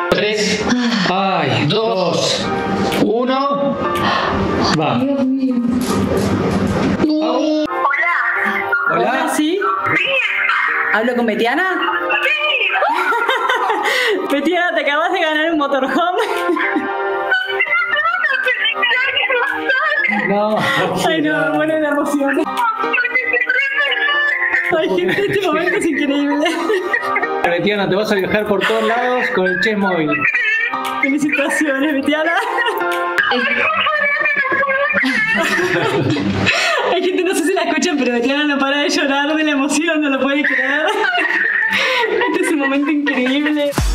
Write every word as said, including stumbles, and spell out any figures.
tres, ay, dos, uno, va. Dios mío. Oh. Hola. Hola. ¿Sí? ¿Hablo con Betiana? Betiana, te acabas de ganar un motorhome. No. Ay, no, bueno, la emoción. Ay, gente, este momento es increíble. Betiana, te vas a viajar por todos lados con el Chess Móvil. Felicitaciones, Betiana. Hay gente, no sé si la escuchan, pero Betiana no para de llorar de la emoción, no lo puede creer. Este es un momento increíble.